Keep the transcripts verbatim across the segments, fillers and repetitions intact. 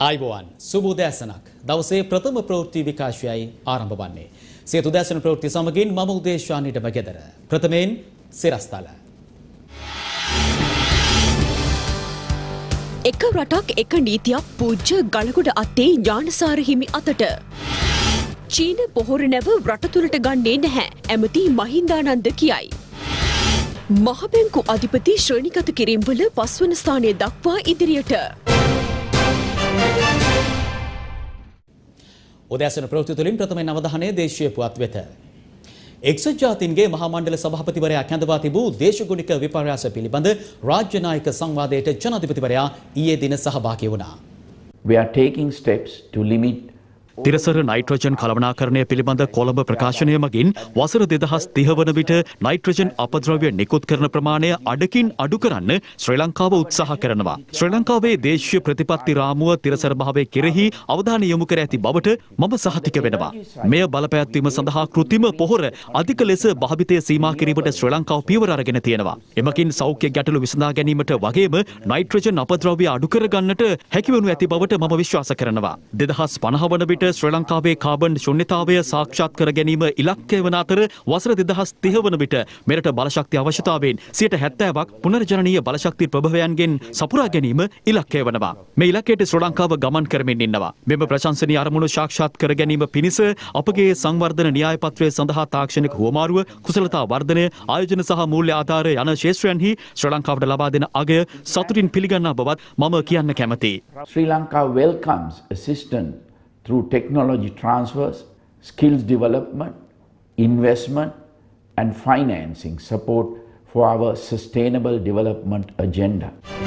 ආයිබෝවන් සුබ උදෑසනක්. දවසේ ප්‍රථම ප්‍රවෘත්ති විකාශයයි ආරම්භ වන්නේ. සියත උදෑසන ප්‍රවෘත්ති සමගින් මම උදේශානීට බගෙදර. ප්‍රථමයෙන් සිරස්තල. එක රටක් එක නීතියක් පූජ්‍ය ගලගොඩ අත්තේ ඥානසාර හිමි අතට. චීන පොහොර නැව රට තුළට ගන්නේ නැහැ. ඇමති මහින්දානන්ද කියයි. මහබැංකු අධිපති ශ්‍රේණිගත කිරීම්වල පස්වන ස්ථානය දක්වා ඉදිරියට. උදෑසන ප්‍රවෘත්ති තුළින් ප්‍රථමයෙන් අවධානය දේශීය පුවත් වෙත. එක්සත් ජාතීන්ගේ මහා මණ්ඩල සභාපතිවරයා කැඳවා තිබූ දේශගුණික විපර්යාස පිළිබඳ රාජ්‍ය නායක සංවාදයට ජනාධිපතිවරයා ඊයේ දින සහභාගී වුණා. We are taking steps to limit තිරසර නයිට්‍රජන් කළමනාකරණය පිළිබඳ කොළඹ ප්‍රකාශනය මගින් වසර දෙදහස් තිහ වන විට නයිට්‍රජන් අපද්‍රව්‍ය නිකුත් කරන ප්‍රමාණය අඩකින් අඩු කරන්න ශ්‍රී ලංකාව උත්සාහ කරනවා. ශ්‍රී ලංකාවේ දේශීය ප්‍රතිපත්ති රාමුව තිරසර භාවය කෙරෙහි අවධානය යොමු කර ඇති බවට මම සහතික වෙනවා. මෙය බලපෑත්වීම සඳහා කෘත්‍රිම පොහොර අධික ලෙස භාවිතය සීමා කිරීමට ශ්‍රී ලංකාව පියවර අරගෙන තියෙනවා. එමකින් සෞඛ්‍ය ගැටලු විසඳා ගැනීමට වගේම නයිට්‍රජන් අපද්‍රව්‍ය අඩු කර ගන්නට හැකිවනු ඇති බවට මම විශ්වාස කරනවා. දෙදහස් පනහ වන විට ශ්‍රී ලංකාවේ කාබන් ශුන්‍යතාවය සාක්ෂාත් කර ගැනීම ඉලක්කය වන අතර වසර දෙදහස් තිහ වන විට මෙරට බලශක්ති අවශ්‍යතාවයෙන් සියයට හැත්තෑවක් පුනර්ජනනීය බලශක්ති ප්‍රභවයන්ගෙන් සපුරා ගැනීම ඉලක්කය වනවා. මේ ඉලක්කයට ශ්‍රී ලංකාව ගමන් කරමින් ඉන්නවා. මෙම ප්‍රශංසනීය අරමුණු සාක්ෂාත් කර ගැනීම පිණිස අපගේ සංවර්ධන න්‍යාය පත්‍රය සඳහා තාක්ෂණික හුවමාරුව, කුසලතා වර්ධනය, ආයෝජන සහ මූල්‍ය ආධාර යන ක්ෂේත්‍රයන්හි ශ්‍රී ලංකාවට ලබා දෙන අගය සතුටින් පිළිගන්නා බවත් මම කියන්න කැමැතියි. Sri Lanka welcomes assistance through technology transfers, skills development, investment and financing support for our sustainable development agenda.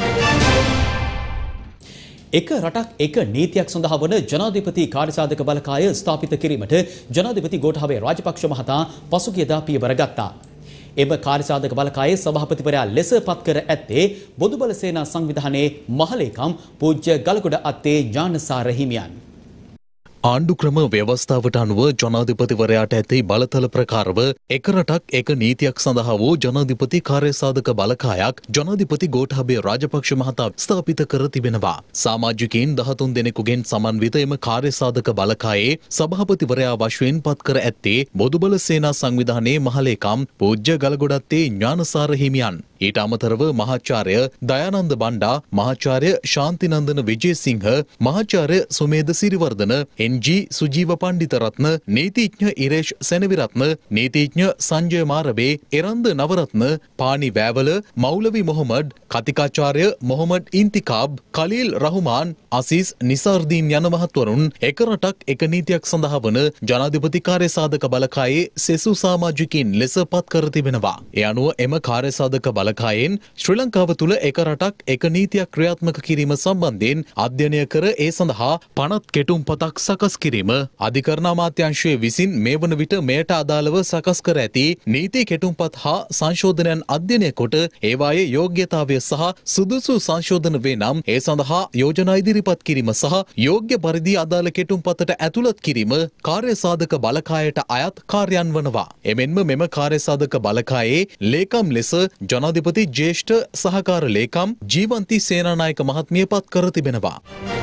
එක රටක් එක නීතියක් සඳහා වන ජනාධිපති කාර්යසාධක බලකාය ස්ථාපිත කිරීමට ජනාධිපති ගෝඨාභය රාජපක්ෂ මහතා පසුගියදා පියවර ගත්තා. එම කාර්යසාධක බලකායේ සභාපතිවරයා ලෙස පත් කර ඇත්තේ බොදුබල සේනා සංවිධානයේ මහලේකම් පූජ්‍ය ගලගොඩ අත්තේ ඥානසාර හිමියන්. ආණ්ඩුක්‍රම ව්‍යවස්ථාවට අනුව ජනාධිපතිවරයාට ඇති බලතල ප්‍රකාරව එක රටක් එක නීතියක් සඳහා වූ ජනාධිපති කාර්යසාධක බලකායක් ජනාධිපති ගෝඨාභය රාජපක්ෂ මහතා ස්ථාපිත කර තිබෙනවා. සමාජිකයින් දහතුන් දෙනෙකුගෙන් සමන්විත එම කාර්යසාධක බලකායේ සභාපතිවරයා වශයෙන් පත් කර ඇත්තේ බොදුබල සේනා සංවිධානයේ මහලේකම් පූජ්‍ය ගලගොඩත්තේ ඥානසාර හිමියන්. ඊට අමතරව මහාචාර්ය දයානන්ද බණ්ඩා, මහාචාර්ය ශාන්තිනන්දන විජේසිංහ, මහාචාර්ය සුමේද සිරිවර්ධන, එන්.ජී. සුජීව පණ්ඩිතරත්න, නීතිඥ ඉරේෂ් සෙනවිරත්න, නීතිඥ සංජය මාරබේ, එරන්ද නවරත්න, පානි වෑවල, මෞලවි මොහමඩ්, කතිකාචාර්ය මොහමඩ් ඉන්තිකාබ්, කලීල් රහුමාන්, අසීස් නිසාර්දීන් යන මහත්වරුන් එක රටක් එක නීතියක් සඳහා වන ජනාධිපති කාර්යසාධක බලකායේ සෙසු සමාජිකින් ලෙස පත් කර තිබෙනවා. ඒ අනුව එම කාර්යසාධක බලකායෙන් ශ්‍රී ලංකාව තුළ එක රටක් එක නීතියක් ක්‍රියාත්මක කිරීම සම්බන්ධයෙන් අධ්‍යයනය කර ඒ සඳහා පනත් කෙටුම්පතක් සකස් කිරීම අධිකරණ අමාත්‍යාංශය විසින් මේ වන විට මෙයට අදාළව සකස් කර ඇති නීති කෙටුම්පත් හා සංශෝධනයන් අධ්‍යයනය කොට ඒවායේ යෝග්‍යතාවය සහ සුදුසු සංශෝධන වේ නම් ඒ සඳහා යෝජනා ඉදිරිපත් කිරීම සහ යෝග්‍ය පරිදි අදාළ කෙටුම්පතට ඇතුළත් කිරීම කාර්යසාධක බලකායට අයත් කාර්යයන් වනවා. එමෙන්ම මෙම කාර්යසාධක බලකායේ ලේකම් ලෙස ජනාධිපති ජ්‍යෙෂ්ඨ සහකාර ලේකම් ජීවන්ති සේනානායක මහත්මිය පත් කර තිබෙනවා.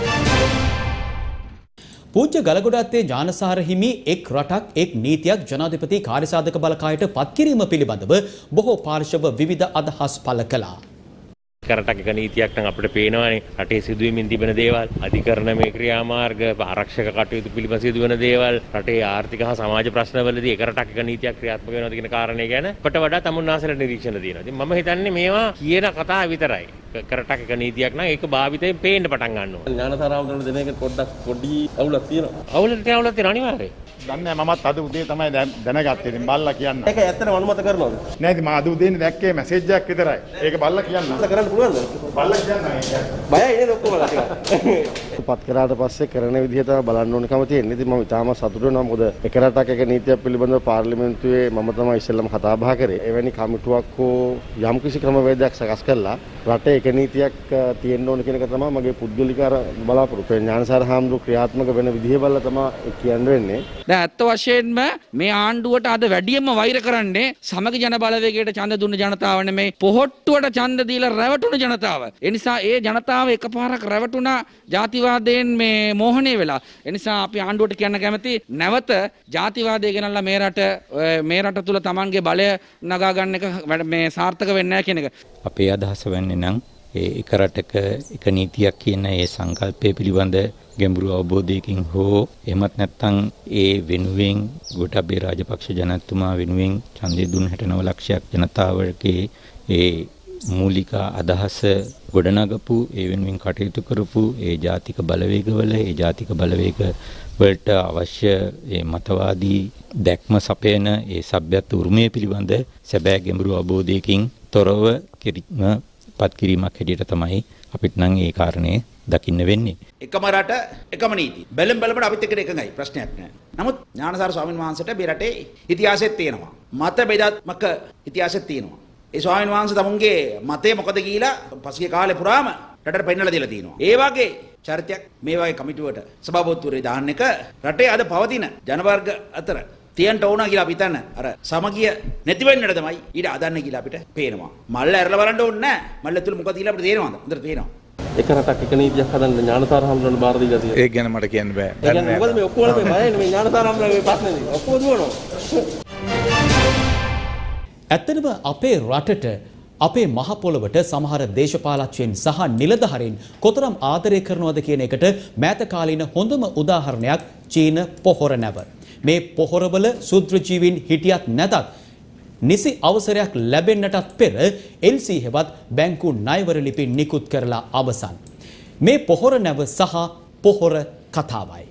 පූජ්‍ය ගලගොඩ අත්තේ ඥානසාර හිමි එක් රටක් එක් නීතියක් ජනාධිපති කාර්යසාධක බලකායට පත් කිරීම පිළිබඳව බොහෝ පාර්ශව විවිධ අදහස් පළ කළා. කරටක් එක නීතියක් නම් අපිට පේනවානේ රටේ සිදුවීමින් තිබෙන දේවල්, අධිකරණ මේ ක්‍රියාමාර්ග, ආරක්ෂක කටයුතු පිළිබඳ සිදුවන දේවල්, රටේ ආර්ථික හා සමාජ ප්‍රශ්නවලදී එක රටක් එක නීතියක් ක්‍රියාත්මක වෙනවද කියන කාරණේ ගැන අපට වඩා තමුන්නාසලට නිරීක්ෂණ තියෙනවා. ඉතින් මම හිතන්නේ මේවා කියන කතා විතරයි. කරටක් එක නීතියක් නම් ඒක භාවිතයෙන් පේන්න පටන් ගන්නවා. ඥානසාරාවුන්ට දෙන එක පොඩ්ඩක් පොඩි අවුලක් තියෙනවා. අවුලක් තියෙන අවුලක් තියෙන අනිවාර්යයෙන්. දන්නේ මමත් අද උදේ තමයි දැනගත්තේ. ඉතින් බල්ලා කියන්න. ඒක ඇත්තටම අනුමත කරනවද? නෑ ඉතින් මම අද උදේනේ දැක්කේ මැසේජ් එකක් විතරයි. ඒක බල්ලා කියන්න. කරන්න පුළුවන්ද? බල්ලා කියන්න. බයයි නේද ඔක්කොමලා ටිකක්. පත් කරාට පස්සේ කරන විදිහ තමයි බලන්න ඕනකම තියෙන්නේ. ඉතින් මම ඉතාම සතුටු වෙනවා. මොකද එක රටක් එක නීතියක් පිළිබඳව පාර්ලිමේන්තුවේ මම තමයි ඉස්සෙල්ලාම කතා බහ කරේ. එවැනි කමිටුවක් හෝ යම්කිසි ක්‍රමවේදයක් සකස් කළා රටේ එක නීතියක් තියෙන්න ඕන කියන එක තමයි මගේ පුද්ගලික බලාපොරොත්තු. ඥානසාර හාමුදුරුවෝ ක්‍රියාත්මක වෙන විදිහ බලලා තමයි කියන්න වෙන්නේ. දැන් ඇත්ත වශයෙන්ම මේ ආණ්ඩුවට අද වැඩියෙන්ම වෛර කරන්නේ සමගි ජන බලවේගයට ඡන්ද දුන්න ජනතාව නෙමෙයි පොහොට්ටුවට ඡන්ද දීලා රැවටුණු ජනතාව. ඒ නිසා ඒ ජනතාව එකපාරක් රැවටුණා ජාතිවාදයෙන් මේ මෝහණය වෙලා. ඒ නිසා අපි ආණ්ඩුවට කියන්න කැමති නැවත ජාතිවාදය ගෙනල්ලා මේ රට මේ රට තුල Tamanගේ බලය නගා ගන්න එක මේ සාර්ථක වෙන්නේ නැහැ කියන එක. අපේ අදහස වෙන්නේ නම් ඒ එක රටක එක නීතියක් කියන ඒ සංකල්පය පිළිබඳ ගැඹුරු අවබෝධයකින් හෝ එහෙමත් නැත්නම් ඒ වෙනුවෙන් ගෝඨාභය රාජපක්ෂ ජනතුමා වෙනුවෙන් ඡන්දය දුන් හැට නව ලක්ෂයක් ජනතාවගේ ඒ මූලික අදහස ගොඩනගපු ඒ වෙනුවෙන් කටයුතු කරපු ඒ ජාතික බලවේගවල ඒ ජාතික බලවේග වලට අවශ්‍ය ඒ මතවාදී දැක්ම සපයන ඒ සભ્યත්ව උරුමය පිළිබඳ සැබෑ ගැඹුරු අවබෝධයකින් තොරව කිරීම පත් කිරීමක් හැටියට තමයි අපිට නම් ඒ කාරණේ දකින්න වෙන්නේ. එකම රට එකම නීති. බැලම් බැලමට අපිත් එක්ක එකඟයි ප්‍රශ්නයක් නැහැ. නමුත් ඥානසාර ස්වාමීන් වහන්සේට මේ රටේ ඉතිහාසෙත් තියෙනවා. මත බෙදාත්මක ඉතිහාසෙත් තියෙනවා. ඒ ස්වාමීන් වහන්සේ තමුන්ගේ මතේ මොකද කියලා පසුගිය කාලේ පුරාම රටට පෙන්නලා දීලා තියෙනවා. ඒ වගේ චරිතයක් මේ වගේ කමිටුවට සභාපතිවරේ දාන්න එක රටේ අද පවතින ජනවර්ග අතර තියන්ට ඕන කියලා අපි හිතන්න අර සමගිය නැති වෙන්නට තමයි ඊට අදන්න කියලා අපිට පේනවා. මල්ල ඇරලා බලන්න ඕනේ නැහැ. මල්ල ඇතුළේ මොකද කියලා අපිට තේරෙනවද? හොඳට තේරෙනවා. එක රටක් එක නීතියක් හදන්න ඥානසාර හම්බුනට බාර දීලා තියෙනවා. ඒක ගැන මට කියන්න බෑ. ඒ කියන්නේ මොකද මේ ඔක්කොම මේ බයන්නේ මේ ඥානසාර හම්බුනගේ ප්‍රශ්නේ නේ. ඔක්කොම දුවනවා. ඇත්තටම අපේ රටට අපේ මහ පොළවට සමහර දේශපාලකයන් සහ නිලධාරීන් කොතරම් ආදරය කරනවද කියන එකට මෑත කාලීන හොඳම උදාහරණයක් චීන පොහොර නැව. මේ පොහොරවල සුත්‍රජීවීන් හිටියත් නැතත් නිසි අවසරයක් ලැබෙන්නටත් පෙර එල් සී හෙවත් බැංකු ණයවර ලිපි නිකුත් කරලා අවසන්. මේ පොහොර නැව සහ පොහොර කතාවයි.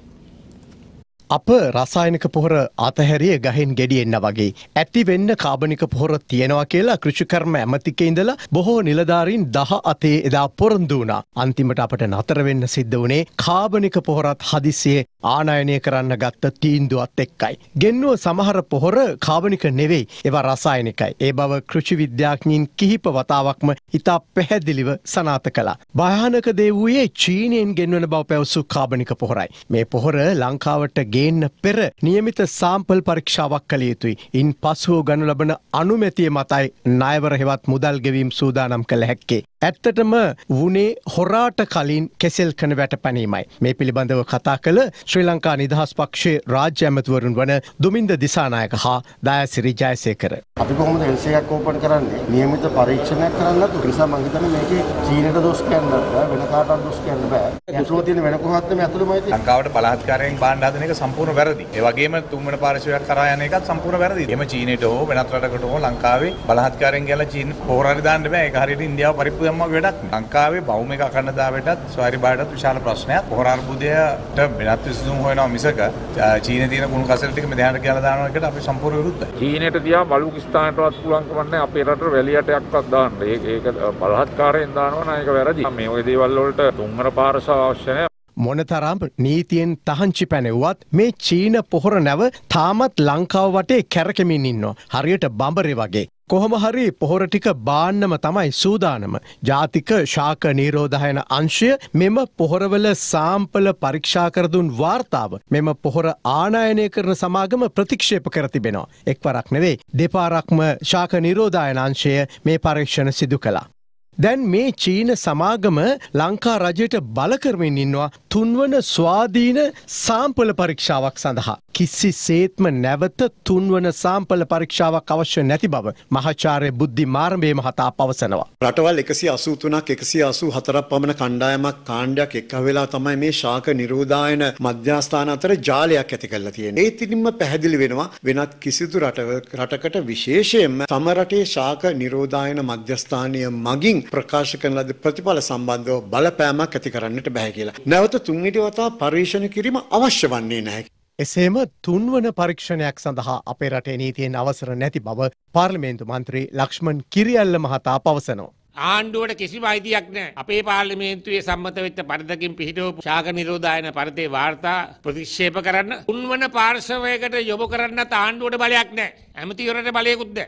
අප රසායනික පොහොර අතහැරිය ගහෙන් ගෙඩියෙන්න වගේ ඇති වෙන්න කාබනික පොහොර තියෙනවා කියලා කෘෂිකර්ම ඇමතිකේ ඉඳලා බොහෝ නිලධාරීන් දහ අතේ එදා පොරොන්දු වුණා. අන්තිමට අපට නතර වෙන්න සිද්ධ වුණේ කාබනික පොහොරත් හදිසියේ ආනයනය කරන්න ගත්ත තීන්දුවත් එක්කයි. ගෙන්නුව සමහර පොහොර කාබනික නෙවෙයි ඒවා රසායනිකයි. ඒ බව කෘෂි විද්‍යාඥයින් කිහිප වතාවක්ම ඉතා පැහැදිලිව සනාථ කළා. භයානක දේ වූයේ චීනයෙන් ගෙන්වන බව පැවසු කාබනික පොහොරයි. මේ පොහොර ලංකාවට ගෙන්න පෙර නියමිත සාම්පල් පරීක්ෂාවක් කළ යුතුයි. ඉන් පසුව ගනු ලබන අනුමැතිය මතයි ණයවර හෙවත් මුදල් ගෙවීම් සූදානම් කළ හැක්කේ. ඇත්තටම වුණේ හොරාට කලින් කෙසෙල් කන වැටපැනීමයි. මේ පිළිබඳව කතා කළ ශ්‍රී ලංකා නිදහස් පක්ෂයේ රාජ්‍ය ඇමතිවරුන් වන දුමින්ද දිසානායක හා දයාසිරි ජයසේකර. අපි කොහොමද එල් සී එකක් ඕපන් කරන්නේ? නියමිත පරීක්ෂණයක් කරන්න නැතු. ඒ නිසා මම හිතන්නේ මේකේ චීනට දොස් කියන්න බෑ, වෙන කාටවත් දොස් කියන්න බෑ. ඇතුළේ තියෙන වෙන කොහොමද මේ ඇතුළේමයි තියෙන්නේ. ලංකාවට බලාත්කාරයෙන් බාණ්ඩ හදන එක සම්පූර්ණ වැරදි. ඒ වගේම තුන්වන පාරිශ්‍රයයක් කරා යන එකත් සම්පූර්ණ වැරදි. එම චීනයට හෝ වෙනත් රටකට හෝ ලංකාවේ බලාත්කාරයෙන් ගියලා චීන පොහොර හරි දාන්න බෑ. ඒක හරියට ඉන්දියාව පරිප්පු දැම්මා වගේ වැඩක් නෑ. ලංකාවේ භෞමික අඛණ්ඩතාවයටත් ස්වෛරි බාඩටත් විශාල ප්‍රශ්නයක්. පොහොර අර්බුදයට වෙනත් විසඳුම් හොයනවා මිසක චීනයේ තියෙන කුණු කසල ටික මෙතනට කියලා දානවා එකට අපි සම්පූර්ණ විරුද්ධයි. චීනයට තියා බලුකිස්තානටවත් පුළුවන් කමක් නැහැ අපේ රටට වැලියටයක්වත් දාන්න. ඒක ඒක බලහත්කාරයෙන් දානවා නම් ඒක වැරදි. මේ වගේ දේවල් වලට තුන්වන පාරසාව අවශ්‍ය නැහැ. මොනතරම් නීතියෙන් තහංචි පැනෙව්වත් මේ චීන පොහොර නැව තාමත් ලංකාව වටේ කැරකෙමින් ඉන්නවා. හරියට බඹරේ වගේ. කොහොම හරි පොහොර ටික බාන්නම තමයි සූදානම. ජාතික ශාක නිරෝධායන අංශය මෙම පොහොරවල සාම්පල පරීක්ෂා කර දුන් වාර්තාව මෙම පොහොර ආනයනය කරන සමාගම ප්‍රතික්ෂේප කර තිබෙනවා. එක්වරක් නෙවෙයි දෙපාරක්ම ශාක නිරෝධායන අංශය මේ පරීක්ෂණ සිදු කළා. දැන් මේ චීන සමාගම ලංකා රජයට බල කරමින් ඉන්නවා තුන්වන ස්වාධීන සාම්පල පරීක්ෂාවක් සඳහා. කිසිසේත්ම නැවත තුන්වන සාම්පල පරීක්ෂාවක් අවශ්‍ය නැති බව මහාචාර්ය බුද්ධි මාරඹේ මහතා පවසනවා. රටවල් එකසිය අසූ තුනක් එකසිය අසූ හතරක් පමණ කණ්ඩායමක් කාණ්ඩයක් එක්ක වෙලා තමයි මේ ශාක නිරෝධායන මධ්‍යස්ථාන අතර ජාලයක් ඇති කරලා තියෙන්නේ. ඒ තිරින්ම පැහැදිලි වෙනවා වෙනත් කිසිදු රටකට විශේෂයෙන්ම තම රටේ ශාක නිරෝධායන මධ්‍යස්ථානීය මගින් ප්‍රකාශ කරන ලද ප්‍රතිඵල සම්බන්ධව බලපෑමක් ඇති කරන්නට බෑ කියලා. නැවත තුන්වෙනි වතාව පරීක්ෂණ කිරීම අවශ්‍ය වන්නේ නැහැ. එසේම තුන්වන පරීක්ෂණයක් සඳහා අපේ රටේ නීතියෙන් අවසර නැති බව පාර්ලිමේන්තු මන්ත්‍රී ලක්ෂ්මන් කිරියල්ල මහතා පවසනවා. ආණ්ඩුවට කිසිම අයිතියක් නැහැ. අපේ පාර්ලිමේන්තුවේ සම්මත වෙච්ච පරිදකින් පිහිටවපු ශාක නිරෝධායන පරිතේ වාර්තා ප්‍රතික්ෂේප කරන්න තුන්වන පාර්ශවයකට යොමු කරන්නත් ආණ්ඩුවට බලයක් නැහැ. ඇමතිවරට බලයකුත් නැහැ.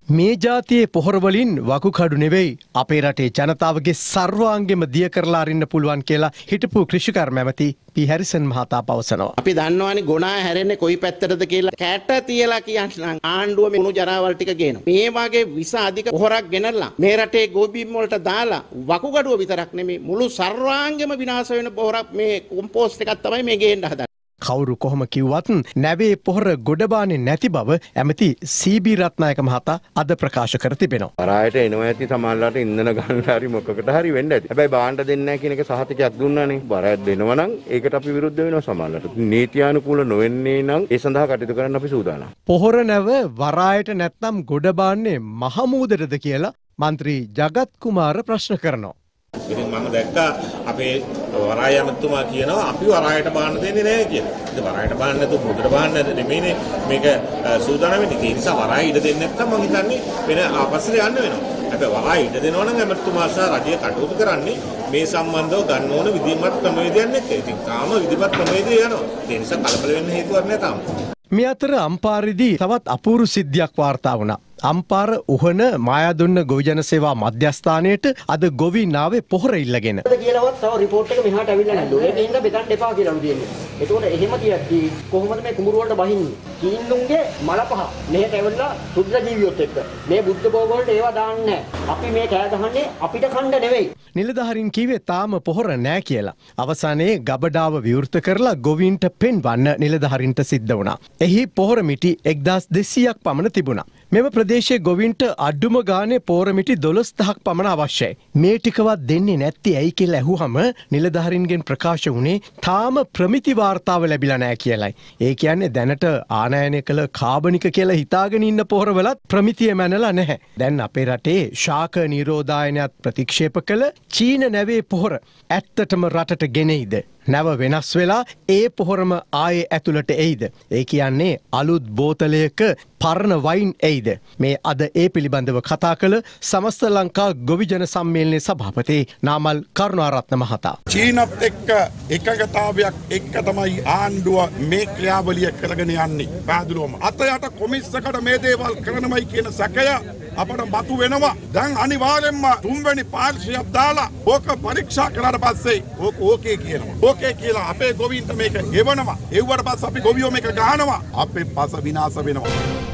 මේ ජාතියේ පොහොරවලින් වකුකඩු නෙවෙයි අපේ රටේ ජනතාවගේ සර්වාංගෙම දිය කරලා අරින්න පුළුවන් කියලා හිටපු කෘෂිකර්ම ඇමති පී හැරිසන් මහතා පවසනවා. අපි දන්නවනේ ගොනා හැරෙන්නේ කොයි පැත්තටද කියලා කැට තියලා කියන්න ආණ්ඩුව මේ උණු ජරාවල් ටික ගේනවා. මේ වගේ විස අධික පොහොරක් ගෙනල්ලා මේ රටේ ගෝබීම් වලට දාලා වකුගඩුව විතරක් නෙමෙයි මුළු සර්වාංගෙම විනාශ වෙන පොහොරක් මේ කොම්පෝස්ට් එකක් තමයි මේ ගේන්න හදන්නේ. කවුරු කොහොම කිව්වත් නැවේ පොහොර ගොඩබාන්නේ නැති බව ඇමති සීබී රත්නායක මහතා අද ප්‍රකාශ කර තිබෙනවා. වරායට එනවා ඇති සමහරලාට ඉන්ධන ගන්න හරි මොකකට හරි වෙන්න ඇති. හැබැයි බාණ්ඩ දෙන්නේ නැහැ කියන එක සහතිකයක් දුන්නානේ. වරායට දෙනවා නම් ඒකට අපි විරුද්ධ වෙනවා සමහරලාට. නීත්‍යානුකූල නොවෙන්නේ නම් ඒ සඳහා කටයුතු කරන්න අපි සූදානම්. පොහොර නැව වරායට නැත්නම් ගොඩබාන්නේ මහමූදටද කියලා මන්ත්‍රී ජගත් කුමාර ප්‍රශ්න කරනවා. ඉතින් මම දැක්කා අපේ වරාය ඇමතුමා කියනවා අපි වරායට බාන්න දෙන්නේ නැහැ කියලා. ඉතින් වරායට බාන්න නැතුව මුදට බාන්න නෙමෙයිනේ මේක සූදානම් වෙන්නේ. ඒ නිසා වරාය ඉඩ දෙන්නේ නැත්නම් මම හිතන්නේ වෙන ආපස්සට යන්න වෙනවා. හැබැයි වරාය ඉඩ දෙනවා නම් ඇමතුමා සහ රජය කටයුතු කරන්නේ මේ සම්බන්ධව ගන්න ඕන විධිමත් ක්‍රමවේදයක් එක්ක. ඉතින් තාම විධිමත් ක්‍රමවේදය යනවා. ඒ නිසා කලබල වෙන්න හේතුවක් නැහැ තාම. මේ අතර අම්පාරේදී තවත් අපූර්ව සිද්ධියක් වාර්තා වුණා. අම්පාර උහන මායාදුන්න ගොවි ජන සේවා මධ්‍යස්ථානයට අද ගොවි නාවේ පොහොර ඉල්ලගෙන. කියලාවත් තව රිපෝට් එක මෙහාට අවිල්ලා නැද්ද? ඒක හින්දා බෙදන්න එපා කියලාලු දෙන්නේ. ඒකෝට එහෙම කියද්දි කොහොමද මේ කුඹුරු වලට බහින්නේ? කීන්නුන්ගේ මල පහ මෙහෙට ඇවිල්ලා සුද්ධ ජීවියොත් එක්ක. මේ බුද්ධ භෝග වලට ඒවා දාන්නේ නැහැ. අපි මේ කෑ ගහන්නේ අපිට කණ්ඩ නෙවෙයි. නිලධාරීන් කිව්වේ තාම පොහොර නැහැ කියලා. අවසානයේ ගබඩාව විවෘත කරලා ගොවීන්ට පෙන්වන්න නිලධාරීන්ට සිද්ධ වුණා. එහි පොහොර මිටි එක්දාස් දෙසීයක් පමණ තිබුණා. මෙම ප්‍රදේශයේ ගොවින්ට අඩුම ගානේ පොහොර මිටි දොළොස් දහසක් පමණ අවශ්‍යයි. මේ ටිකවත් දෙන්නේ නැත්තේ ඇයි කියලා ඇහුවම නිලධාරීන්ගෙන් ප්‍රකාශ වුණේ තාම ප්‍රමිති වාර්තාව ලැබිලා නැහැ කියලයි. ඒ කියන්නේ දැනට ආනයනය කළ කාබනික කියලා හිතාගෙන ඉන්න පොහොරවලත් ප්‍රමිතිය මැනලා නැහැ. දැන් අපේ රටේ ශාක නිරෝධායනයත් ප්‍රතික්ෂේප කළ චීන නැවේ පොහොර ඇත්තටම රටට ගෙනෙයිද? නැව වෙනස් වෙලා ඒ පොහොරම ආයේ ඇතුළට එයිද? ඒ කියන්නේ අලුත් බෝතලයක පරණ වයින් එයිද? මේ අද ඒ පිළිබඳව කතා කළ සමස්ත ලංකා ගොවිජන සම්මේලනයේ සභාපති නාමල් කරුණාරත්න මහතා. චීනත් එක්ක එකගතාවයක් එක්ක තමයි ආණ්ඩුව මේ ක්‍රියාවලිය කරගෙන යන්නේ. පැහැදිලිවම අත යට කොමිස්සකට මේ දේවල් කරනමයි කියන සැකය අපට මතු වෙනවා. දැන් අනිවාර්යෙන්ම තුන්වෙනි පාර්ශ්වයක් දාලා ඕක පරීක්ෂා කරලා පස්සේ ඕක ඕකේ කියනවා. ඕකේ කියලා අපේ ගොවීන්ට මේක ගෙවනවා. ඒවට පස්සේ අපි ගොවියෝ මේක ගහනවා. අපේ පස විනාශ වෙනවා.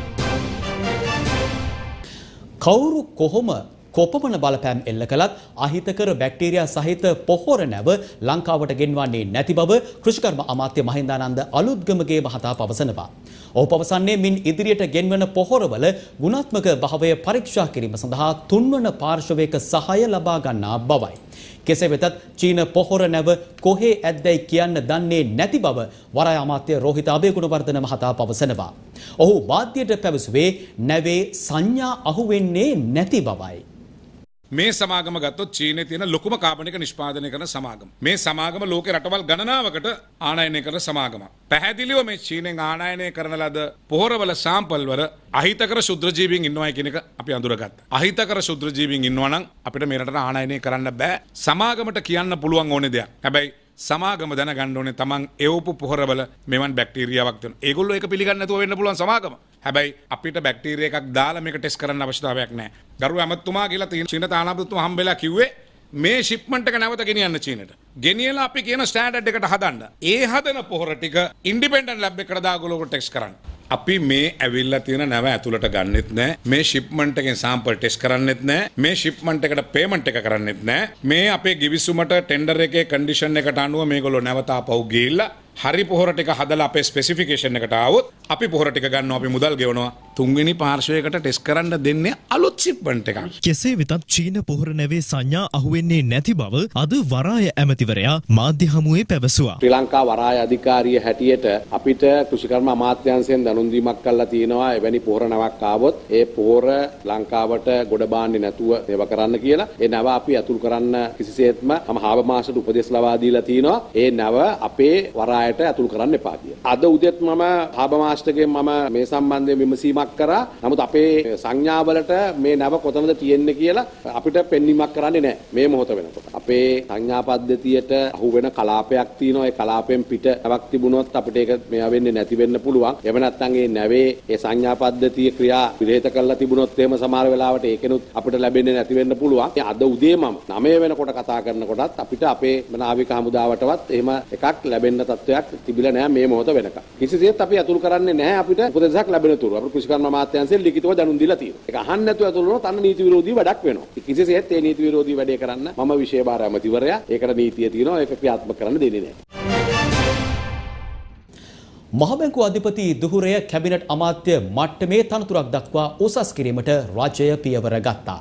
කවුරු කොහොම කොපමණ බලපෑම් එල්ල කළත් අහිතකර බැක්ටීරියා සහිත පොහොර නැව ලංකාවට ගෙන්වන්නේ නැති බව කෘෂිකර්ම අමාත්‍ය මහින්දානන්ද අලුත්ගමගේ මහතා පවසනවා. ඔහු පවසන්නේ මින් ඉදිරියට ගෙන්වන පොහොරවල ගුණාත්මක භාවය පරීක්ෂා කිරීම සඳහා තුන්වන පාර්ශවයක සහාය ලබා ගන්නා බවයි. කෙසේ වෙතත් චීන පොහොර නැව කොහේ ඇද්දැයි කියන්න දන්නේ නැති බව වරාය අමාත්‍ය රෝහිත අබේගුණවර්ධන මහතා පවසනවා. ඔහු වාද්‍යයට පැවසුවේ නැවේ සංඥා අහුවෙන්නේ නැති බවයි. මේ සමාගම ගත්තොත් චීනයේ තියෙන ලොකුම කාබනික නිෂ්පාදනය කරන සමාගම. මේ සමාගම ලෝකේ රටවල් ගණනාවකට ආනයනය කරන සමාගමක්. පැහැදිලිව මේ චීනෙන් ආනයනය කරන ලද පොහොරවල සාම්පල් වල අහිතකර ශුද්‍රජීවීන් ඉන්නවා කියන එක අපි අඳුරගත්තා. අහිතකර ශුද්‍රජීවීන් ඉන්නවා නම් අපිට මේ රටට ආනයනය කරන්න බෑ. සමාගමට කියන්න පුළුවන් ඕනේ දෙයක්. හැබැයි සමාගම දැනගන්න ඕනේ තමන් එවපු පොහොරවල මෙවන් බැක්ටීරියාවක් තියෙනවා. ඒගොල්ලෝ ඒක පිළිගන්නේ නැතුව වෙන්න පුළුවන් සමාගම. හැබැයි අපිට බැක්ටීරියා එකක් දාලා මේක ටෙස්ට් කරන්න අවශ්‍යතාවයක් නැහැ. ගරු ඇමතුමා කියලා තියෙන චීන තානාපතිතුමා හම්බෙලා කිව්වේ මේ ෂිප්මන්ට් එක නැවත ගෙනියන්න චීනට. ගෙනියලා අපි කියන ස්ටෑන්ඩඩ් එකට හදන්න. ඒ හදන පොහොර ටික ඉන්ඩිපෙන්ඩන්ට් ලැබ් එකකට දාගොල්ලෝ ටෙස්ට් කරන්න. අපි මේ ඇවිල්ලා තියෙන නැව ඇතුළට ගන්නෙත් නැහැ. මේ ෂිප්මන්ට් එකෙන් සාම්පල් ටෙස්ට් කරන්නෙත් නැහැ. මේ ෂිප්මන්ට් එකට පේමන්ට් එක කරන්නෙත් නැහැ. මේ අපේ ගිවිසුමට ටෙන්ඩර් එකේ කන්ඩිෂන් එකට අනුව මේගොල්ලෝ නැවත ආපහු ගිහිල්ලා හරි පොහොර ටික හදලා අපේ ස්පෙસિෆිකේෂන් එකට ආවොත් අපි පොහොර ටික ගන්නවා, අපි මුදල් ගෙවනවා. තුන්වෙනි පාර්ශවයකට ටෙස්ට් කරන්න දෙන්නේ අලුත් ෂිප්මන්ට් එකක්. කෙසේ වෙතත් චීන පොහොර නැවේ සංඥා අහුවෙන්නේ නැති බව අද වරාය ඇමතිවරයා මාධ්‍ය හමුවේ පැවසුවා. ශ්‍රී ලංකා වරාය අධිකාරිය හැටියට අපිට කෘෂිකර්ම අමාත්‍යාංශයෙන් දැනුම් දීමක් කළා තියෙනවා. එවැනි පොහොර නැවක් ආවොත් ඒ පොහොර ලංකාවට ගොඩ බාන්නේ නැතුව ඒව කරන්න කියලා. ඒ නැව අපි අතුල් කරන්න කිසිසේත්ම තම හාව මාසට උපදෙස් ලබා දීලා තියෙනවා. ඒ නැව අපේ වරායට අතුල් කරන්න එපා කියලා. අද උදේත් මම හාබ මාස්ටර්ගෙන් මම මේ සම්බන්ධයෙන් විමසීමක් පෙන්වීමක් කරා. නමුත් අපේ සංඥාවලට මේ නැව කොතනද තියෙන්නේ කියලා අපිට පෙන්වීමක් කරන්නේ නැහැ මේ මොහොත වෙනකොට. අපේ සංඥා පද්ධතියට අහු වෙන කලාපයක් තියෙනවා. ඒ කලාපයෙන් පිට නැවක් තිබුණොත් අපිට ඒක මේවා වෙන්නේ නැති වෙන්න පුළුවන්. එහෙම නැත්නම් ඒ නැවේ ඒ සංඥා පද්ධතිය ක්‍රියා විරහිත කරලා තිබුණොත් එහෙම සමහර වෙලාවට ඒකෙනුත් අපිට ලැබෙන්නේ නැති වෙන්න පුළුවන්. අද උදේ මම නවය වෙනකොට කතා කරනකොටත් අපිට අපේ නාවික හමුදාවටවත් එහෙම එකක් ලැබෙන්න තත්ත්වයක් තිබිලා නැහැ මේ මොහොත වෙනකම්. කිසිසේත් අපි අතුල් කරන්නේ නැහැ අපිට උපදෙසක් ලැබෙන තුරු. අපේ කෘෂිකර්ම අමාත්‍යාංශයෙන් ලිඛිතව දැනුම් දීලා තියෙනවා. ඒක අහන්න නැතුව අතුල් වුණොත් අන්න නීති විරෝධී වැඩක් වෙනවා. කිසිසේත් ඒ නීති විරෝධී වැඩේ කරන්න මම විශේෂ භාර ඇමතිවරයා. ඒකට නීතිය තියෙනවා. ඒක ක්‍රියාත්මක කරන්න දෙන්නේ නැහැ. මහබැංකුව අධිපති දුහුරය කැබිනට් අමාත්‍ය මට්ටමේ තනතුරක් දක්වා උසස් කිරීමට රජය පියවර ගත්තා.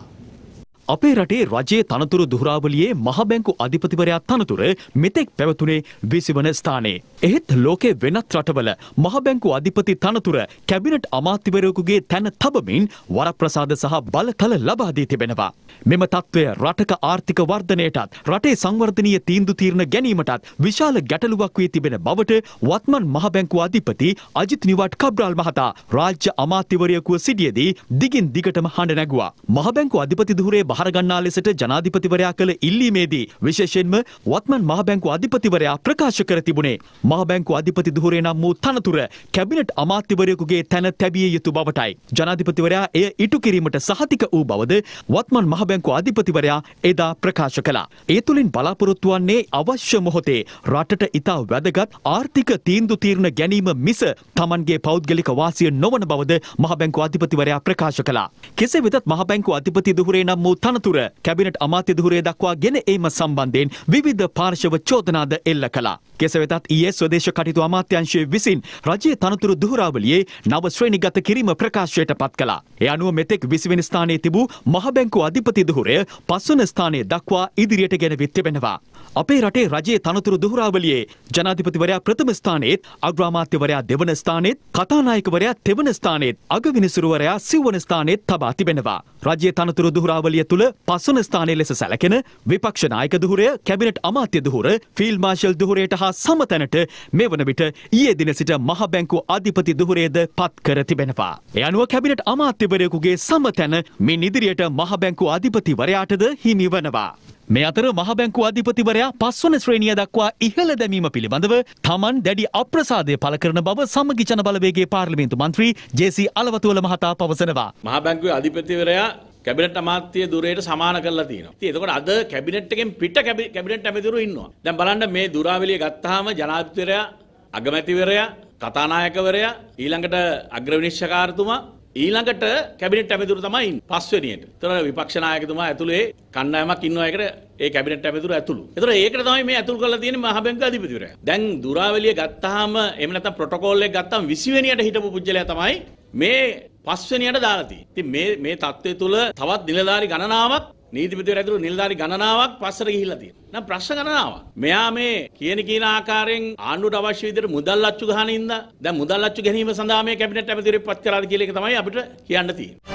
අපේ රටේ රජයේ තනතුරු දුරාවලියේ මහබැංකු අධිපතිවරයා තනතුර මෙතෙක් පැවතුනේ විසිවන ස්ථානයේ. එහෙත් ලෝකේ වෙනත් රටවල මහබැංකු අධිපති තනතුර කැබිනට් අමාත්‍යවරයෙකුගේ තැන තබමින් වරප්‍රසාද සහ බලතල ලබා දී තිබෙනවා. මෙම තත්ත්වය රටක ආර්ථික වර්ධනයටත් රටේ සංවර්ධනීය තීන්දුව తీරන ගැනීමටත් විශාල ගැටලුවක් වී තිබෙන බවට වත්මන් මහබැංකු අධිපති අජිත් නිවාඩ් කබ්‍රාල් මහතා රාජ්‍ය අමාත්‍යවරයෙකුව සිටියේදී දිගින් දිගටම හඬ නැගුවා. මහබැංකු අධිපති දුහුරේ බහර ගන්නා ලෙසට ජනාධිපතිවරයා කළ ඉල්ලීමේදී විශේෂයෙන්ම වත්මන් මහබැංකු අධිපතිවරයා ප්‍රකාශ කර තිබුණේ මහබැංකු අධිපති දුහුරේ නම් වූ තනතුර කැබිනට් අමාත්‍යවරයෙකුගේ තැන තැබිය යුතු බවටයි. ජනාධිපතිවරයා එය ඉටු කිරීමට සහතික වූ බවද වත්මන් මහබැංකු අධිපතිවරයා එදා ප්‍රකාශ කළා. ඒ තුලින් බලාපොරොත්තු වන්නේ අවශ්‍ය මොහොතේ රටට ඉතා වැදගත් ආර්ථික තීන්දුව తీරන ගැනීම මිස Tamanගේ පෞද්ගලික වාසිය නොවන බවද මහබැංකු අධිපතිවරයා ප්‍රකාශ කළා. කෙසේ වෙතත් මහබැංකු අධිපති දුහුරේ නම් වූ තනතුර කැබිනට් අමාත්‍ය දුහුරේ දක්වා ගෙන ඒම සම්බන්ධයෙන් විවිධ පාර්ශව චෝදනාද එල්ල කළා. කෙසේ වෙතත් ඊයේ ස්වදේශ කටයුතු අමාත්‍යාංශය විසින් රජයේ තනතුරු දුහුරාවලියේ නව ශ්‍රේණිගත කිරීම ප්‍රකාශයට පත් කළා. ඒ අනුව මෙතෙක් විසි වෙනි ස්ථානයේ තිබූ මහබැංකු අධිපති දුහුරය පස්වන ස්ථානයේ දක්වා ඉදිරියට ගෙන විත් තිබෙනවා. අපේ රටේ රජයේ තනතුරු දුහුරාවලියේ ජනාධිපතිවරයා ප්‍රථම ස්ථානයේත් අග්‍රාමාත්‍යවරයා දෙවන ස්ථානයේත් කතානායකවරයා තෙවන ස්ථානයේත් අගවිනිසුරුවරයා සිව්වන ස්ථානයේත් තබා තිබෙනවා. රජයේ තනතුරු දුහුරාවලිය තුල පස්වන ස්ථානයේ ලෙස සැලකෙන විපක්ෂ නායක දුහුරය කැබිනට් අමාත්‍ය දුහුර ෆීල්ඩ් මාර්ෂල් දුහුරයට හා සමතැනට මේ වන විට ඊයේ දින සිට මහ බැංකු අධිපති දුහුරේද පත් කර තිබෙනවා. ඒ අනුව කැබිනට් අමාත්‍යවරයෙකුගේ සමතැන මින් ඉදිරියට මහ බැංකු අධිපතිවරයාටද හිමි වනවා. මේ අතර මහ බැංකු අධිපතිවරයා පස්වන ශ්‍රේණිය දක්වා ඉහළ දැමීම පිළිබඳව තමන් දැඩි අප්‍රසාදය පළ කරන බව සමගි ජන බලවේගයේ පාර්ලිමේන්තු මන්ත්‍රී ජේ.සී. අලවතුවල මහතා පවසනවා. මහ බැංකුවේ අධිපතිවරයා කැබිනට් අමාත්‍ය දුරයට සමාන කරලා තියෙනවා. ඉතින් එතකොට අද කැබිනට් එකෙන් පිට කැබිනට් ඇමතිවරු ඉන්නවා. දැන් බලන්න මේ දුරාවලිය ගත්තාම ජනාධිපතිවරයා, අගමැතිවරයා, කතානායකවරයා, ඊළඟට අග්‍රවිනිශ්චයකාරතුමා, ඊළඟට කැබිනට් ඇමතිවරු තමයි ඉන්නේ පස්වෙනියට. ඒතර විපක්ෂ නායකතුමා ඇතුළේ කණ්ඩායමක් ඉන්නවා ඒකට ඒ කැබිනට් ඇමතිවරු ඇතුළු. ඒතර ඒකට තමයි මේ ඇතුළු කරලා තියෙන්නේ මහ බැංකුවේ අධිපතිවරයා. දැන් දුරාවලිය ගත්තාම එහෙම නැත්නම් ප්‍රොටෝකෝල් එක ගත්තාම විසි වෙනියට හිටපු පුජ්‍යලයා තමයි මේ පස්වෙනියට දාලා තියෙන්නේ. ඉතින් මේ මේ தත්ත්වය තුල තවත් නිලධාරි ගණනාවක් නීතිපතිවරයා ඇතුළු නිලධාරි ගණනාවක් පස්සට ගිහිල්ලා තියෙනවා. නම් ප්‍රශ්න ගණනාවක්. මෙයා මේ කියන කියන ආකාරයෙන් ආණ්ඩුවට අවශ්‍ය විදිහට මුදල් ලච්චු ගහන ඉඳලා දැන් මුදල් ලච්චු ගැනීම සඳහා මේ කැබිනට් ඇමතිවරයෙක් පත් කරාද කියලා එක තමයි අපිට කියන්න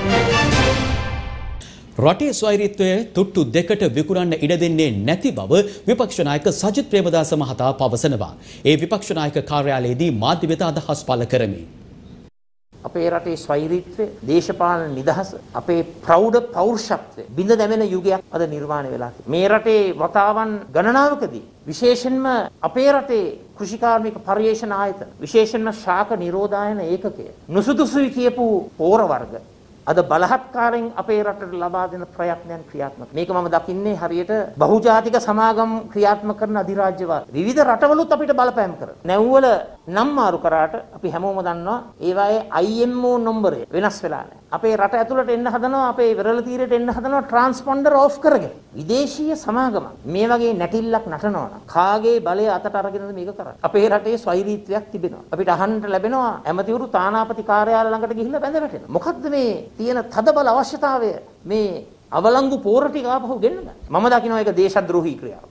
තියෙන්නේ. රටේ ස්වෛරීත්වය තුට්ටු දෙකට විකුණන්න ඉඩ දෙන්නේ නැති බව විපක්ෂ නායක සජිත් ප්‍රේමදාස මහතා පවසනවා. ඒ විපක්ෂ නායක කාර්යාලයේදී මාධ්‍ය වෙත අදහස් පළ කරමි. අපේ රටේ ස්වෛරීත්වය, දේශපාලන නිදහස, අපේ ප්‍රෞಢ පෞරුෂත්වය බිඳ දැමෙන යුගයක් අද නිර්මාණය වෙලා තියෙනවා. මේ රටේ වතාවන් ගණනාවකදී විශේෂයෙන්ම අපේ රටේ කෘෂිකාර්මික පර්යේෂණ ආයතන, විශේෂයෙන්ම ශාක නිරෝධායන ඒකකය නුසුදුසුයි කියපු පෝර වර්ග අද බලහත්කාරයෙන් අපේ රටට ලබා දෙන ප්‍රයත්නයන් ක්‍රියාත්මක. මේක මම දකින්නේ හරියට බහුජාතික සමාගම් ක්‍රියාත්මක කරන අධිරාජ්‍යවාද. විවිධ රටවලුත් අපිට බලපෑම් කරනවා. නැව්වල නම් මාරු කරාට අපි හැමෝම දන්නවා ඒවායේ ආයි එම් ඕ නම්බරය වෙනස් වෙලා නැහැ. අපේ රට ඇතුළට එන්න හදනවා, අපේ වෙරළ තීරයට එන්න හදනවා ට්‍රාන්ස්පොන්ඩර් ඕෆ් කරගෙන. විදේශීය සමාගම මේ වගේ නැටිල්ලක් නටනවා නම් කාගේ බලය අතට අරගෙනද මේක කරන්නේ? අපේ රටේ ස්වෛරීත්වයක් තිබෙනවා. අපිට අහන්න ලැබෙනවා ඇමතිවරු තානාපති කාර්යාල ළඟට ගිහිල්ලා බැඳ වැටෙනවා. මොකද්ද මේ තියෙන තදබල අවශ්‍යතාවය මේ අවලංගු පෝර ටික ආපහු ගෙන්න ගන්න? මම දකිනවා ඒක දේශද්‍රෝහී ක්‍රියාවක්.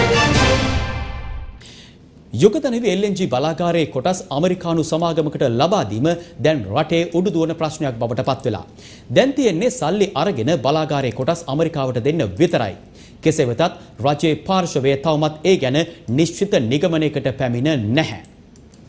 යුගතනෙවි එල් එන් ජී බලාගාරයේ කොටස් ඇමරිකානු සමාගමකට ලබා දීම දැන් රටේ උඩුදුවන ප්‍රශ්නයක් බවට පත් වෙලා. දැන් තියෙන්නේ සල්ලි අරගෙන බලාගාරයේ කොටස් ඇමරිකාවට දෙන්න විතරයි. කෙසේ වෙතත් රජයේ පාර්ශවය තවමත් ඒ ගැන නිශ්චිත නිගමනයකට පැමිණ නැහැ.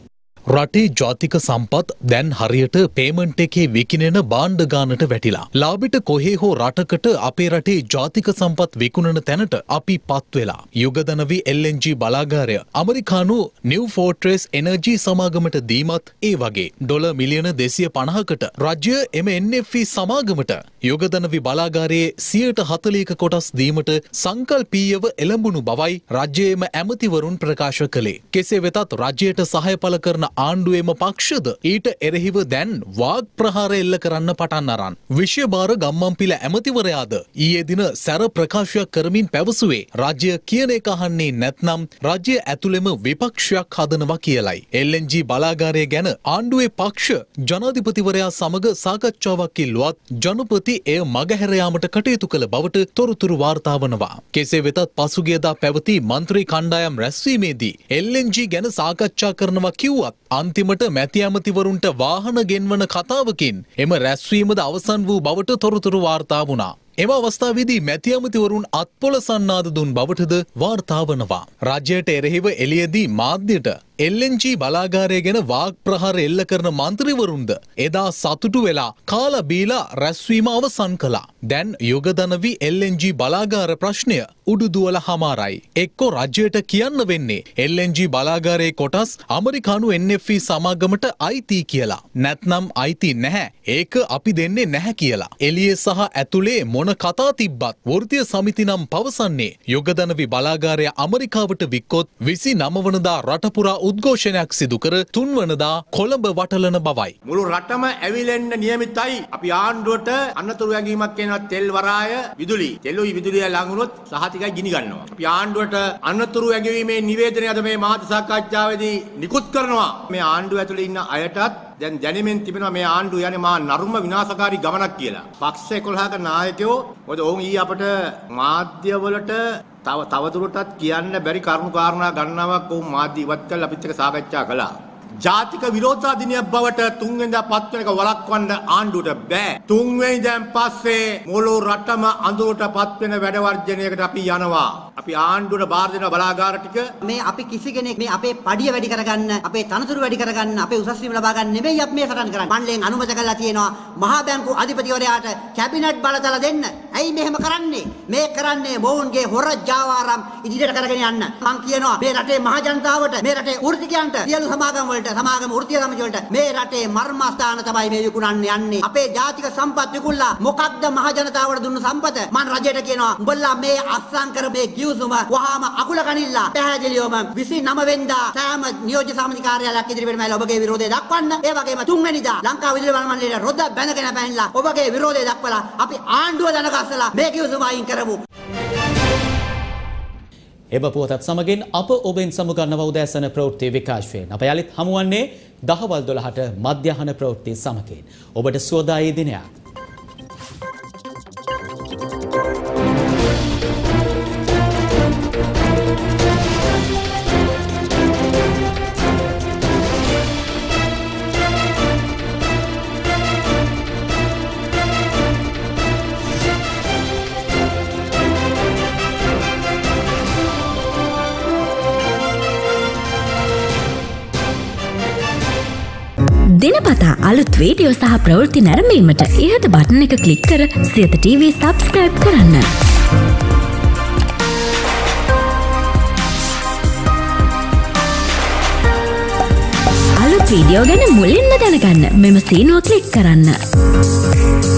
රටේ ජාතික සම්පත් දැන් හරියට පේමන්ට් එකේ විකිනෙන භාණ්ඩ ගානට වැටිලා. ලාබිට කොහේ හෝ රටකට අපේ රටේ ජාතික සම්පත් විකුණන තැනට අපි පත් වෙලා. යුගදනවි එල් එන් ජී බලාගාරය අමරිකානු නිව් ෆෝර්ට්‍රෙස් එනර්ජි සමාගමට දීමත් ඒ වගේ ඩොලර් මිලියන දෙසිය පනහකට රජය එම එන් එෆ් ඊ සමාගමට යුගදනවි බලාගාරයේ සියයට හතළිහක කොටස් දීමට සංකල්පීයව එළඹුණු බවයි රජයේම ඇමතිවරුන් ප්‍රකාශ කළේ. කෙසේ වෙතත් රජයට සහාය පළ කරන ආණ්ඩුවේම පක්ෂද ඊට එරෙහිව දැන් වාග් ප්‍රහාර එල්ල කරන්න පටන් අරන්. විෂයභාර ගම්මන්පිල ඇමතිවරයාද ඊයේ දින සැර ප්‍රකාශයක් කරමින් පැවසුවේ රජය කියන එක අහන්නේ නැත්නම් රජය ඇතුළෙම විපක්ෂයක් හදනවා කියලයි. එල් එන් ජී බලාගාරය ගැන ආණ්ඩුවේ පක්ෂ ජනාධිපතිවරයා සමග සාකච්ඡාවක් ඉල්ලුවත් ජනපති එය මගහැර යාමට කටයුතු කළ බවට තොරතුරු වාර්තා වනවා. කෙසේ වෙතත් පසුගියදා පැවති මන්ත්‍රී කණ්ඩායම් රැස්වීමේදී එල් එන් ජී ගැන සාකච්ඡා කරනවා කිව්වත් අන්තිමට මැති ඇමතිවරුන්ට වාහන ගෙන්වන කතාවකින් එම රැස්වීමද අවසන් වූ බවට තොරතුරු වාර්තා වුණා. එම අවස්ථාවේදී මැති ඇමතිවරුන් අත්පොළ සන්නාද දුන් බවටද වාර්තා වනවා. රජයට එරෙහිව එළියදී මාධ්‍යට එල් එන් ජී බලාගාරය ගැන වාග් ප්‍රහාර එල්ල කරන මන්ත්‍රීවරුන්ද එදා සතුටු වෙලා කාලා බීලා රැස්වීම අවසන් කළා. දැන් යුගදනවි එල් එන් ජී බලාගාර ප්‍රශ්නය උඩුදුවල හමාරයි. එක්කෝ රජයට කියන්න වෙන්නේ එල් එන් ජී බලාගාරයේ කොටස් අමරිකානු එන් එෆ් ඊ සමාගමට අයිති කියලා. නැත්නම් අයිති නැහැ. ඒක අපි දෙන්නේ නැහැ කියලා. එළියේ සහ ඇතුලේ මොන කතා තිබ්බත් වෘත්තීය සමිති නම් පවසන්නේ යුගදනවි බලාගාරය අමරිකාවට වික්කොත් විසි නව වනදා රටපුරා උද්ඝෝෂණයක් සිදු කර තුන් වනදා කොළඹ වටලන බවයි. මුළු රටම ඇවිලෙන්න නියමිතයි. අපි ආණ්ඩුවට අන්නතුරු වැගීමක් කියනවා තෙල් වරාය විදුලි. තෙලුයි විදුලිය ලඟුනොත් සහතිකයි ගිනි ගන්නවා. අපි ආණ්ඩුවට අන්නතුරු වැගීමේ නිවේදනය අද මේ මාධ්‍ය සාකච්ඡාවේදී නිකුත් කරනවා. මේ ආණ්ඩුව ඇතුලේ ඉන්න අයටත් දැන් දැනෙමින් තිබෙනවා මේ ආණ්ඩුව යන්නේ මහා නරුම විනාශකාරී ගමනක් කියලා. පක්ෂ එකොළහක නායකයෝ මොකද ඔවුන් ඊ අපට මාධ්‍යවලට තව තවදුරටත් කියන්න බැරි කරුණු කාරණා ගණනාවක් ඔවුන් මාධ්‍ය ඉවත් කරලා අපිත් එක්ක සාකච්ඡා කළා. ජාතික විරෝධතා දිනයක් බවට තුන්වෙනිදා පත් වෙනක වළක්වන්න ආණ්ඩුවට බෑ. තුන්වෙනිදාන් පස්සේ මුළු රටම අඳුරට පත් වෙන වැඩ වර්ජනයකට අපි යනවා. අපි ආණ්ඩුවට බාර දෙන බලාගාර ටික මේ අපි කිසි කෙනෙක් මේ අපේ පඩිය වැඩි කරගන්න, අපේ තනතුරු වැඩි කරගන්න, අපේ උසස් වීම ලබා ගන්න නෙමෙයි අපි මේ සටන් කරන්නේ. මණ්ඩලයෙන් අනුමත කරලා තියෙනවා මහා බැංකු අධිපතිවරයාට කැබිනට් බලතල දෙන්න. ඇයි මෙහෙම කරන්නේ? මේ කරන්නේ මොවුන්ගේ හොර ජාවාරම් ඉදිරියට කරගෙන යන්න. මං කියනවා මේ රටේ මහ ජනතාවට, මේ රටේ වෘත්තිකයන්ට, සියලු සමාගම් වලට, සමාගම වෘත්තීය සමිති වලට මේ රටේ මර්මස්ථාන තමයි මේ විකුණන්න යන්නේ. අපේ ජාතික සම්පත් විකුණලා මොකක්ද මහ ජනතාවට දුන්න සම්පත? මං රජයට කියනවා උඹලා මේ අස්සම් කර මේ කිව්සුම වහාම අකුල ගනිලා පැහැදිලිවම විසි නව වෙනිදා සෑම නියෝජ්‍ය සමිති කාර්යාලයක් ඉදිරිපිට මැල ඔබගේ විරෝධය දක්වන්න. ඒ වගේම තුන් වෙනිදා ලංකා විදුලි බල මණ්ඩලයට රොද්ද බැඳගෙන පැනලා ඔබගේ විරෝධය දක්වලා අපි ආණ්ඩුව දනගස්සලා මේ කිව්සුම අයින් කරමු. එබ පුවතත් සමගින් අප ඔබෙන් සමුගන්නව උදෑසන ප්‍රවෘත්ති විකාශයෙන් අප යළිත් හමුවන්නේ දහවල් දොළහට මධ්‍යහන ප්‍රවෘත්ති සමගින්. ඔබට සුවදායී දිනයක්. දිනපතා අලුත් වීඩියෝ සහ ප්‍රවෘත්ති නැරඹීමට ඉහත බටන් එක ක්ලික් කර සියත ටීවී සබ්ස්ක්‍රයිබ් කරන්න. අලුත් වීඩියෝ ගැන මුලින්ම දැනගන්න මෙම සීනුව ක්ලික් කරන්න.